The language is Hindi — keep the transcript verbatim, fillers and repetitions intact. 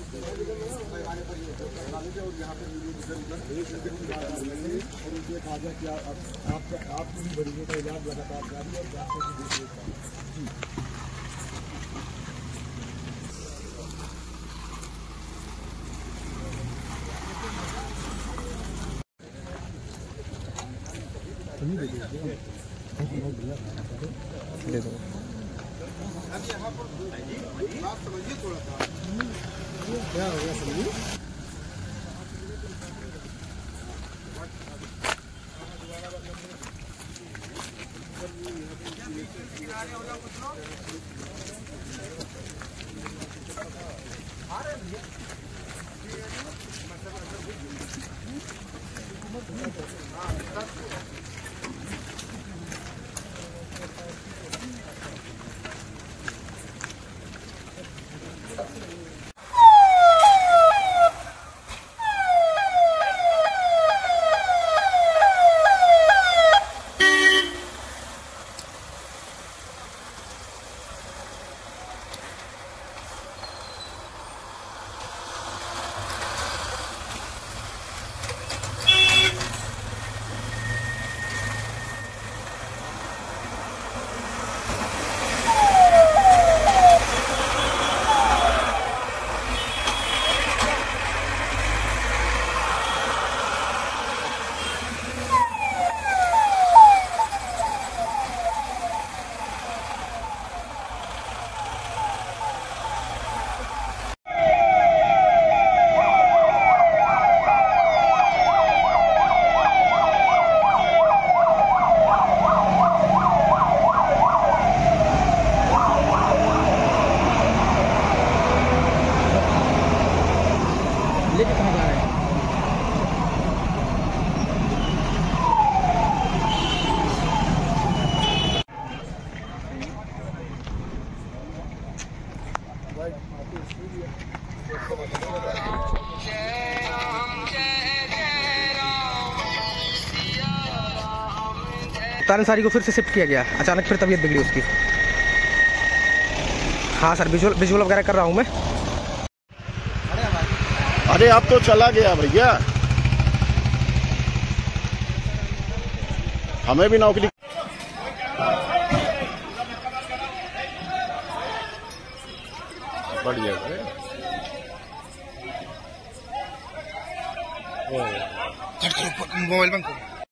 कहा गया कि आपकी मरीजों का इलाज लगातार जारी और डॉक्टर की देखरेख जी। दे दो समझिए थोड़ा सा क्या हो गया समझिए। लेके कहाँ जा रहे हैं? तारनसारी को फिर से शिफ्ट किया गया, अचानक फिर तबीयत बिगड़ी उसकी। हाँ सर, विजुअल विजुअल वगैरह कर रहा हूँ मैं। अरे अब तो चला गया भैया, हमें भी नौकरी। बढ़िया मोबाइल बंद करो।